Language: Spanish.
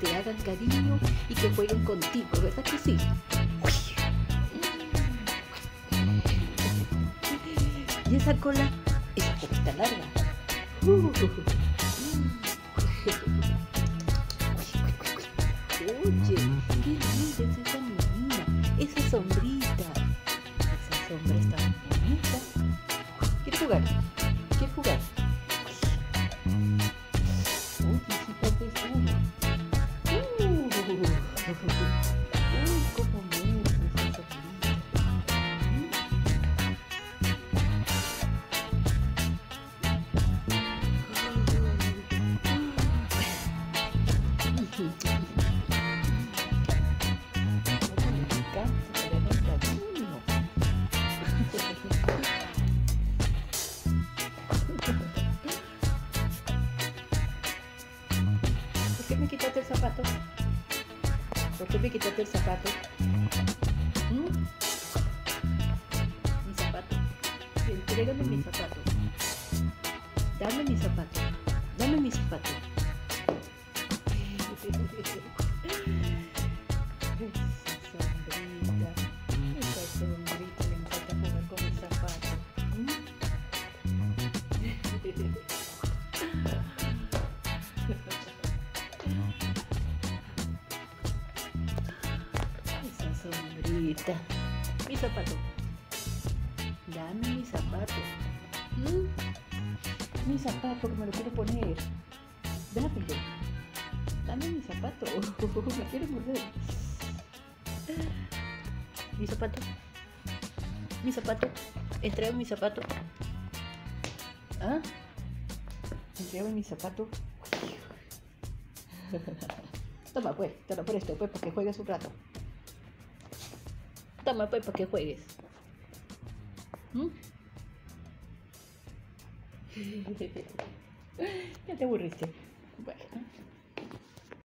te hagan cariño y que jueguen contigo, ¿verdad que sí? Y esa cola está larga. Oye, qué linda es esa niña, esa sombrita. Esa sombra está bonita. ¿Quiere jugar? ¿Quiere jugar? Uy, sí, tal vez uno. Uy, cómo me gusta esa sombrita. ¿Por qué me quitaste el zapato? ¿Por qué me quitaste el zapato? Mi zapato. Entrégame mi zapato. Dame mi zapato. Dame mi zapato. Esa sombrita le encanta jugar con el zapato. Esa sombrita. Mi zapato. Dame mi zapato. Mi zapato que me lo quiero poner. Dámelo. Dame mi zapato. Me quiero morder. Mi zapato. Mi zapato. Entrégame mi zapato. ¿Ah? Entrégame mi zapato. Toma pues, te lo presto pues para que juegues un rato. Toma pues para que juegues. Ya te aburriste. Bueno.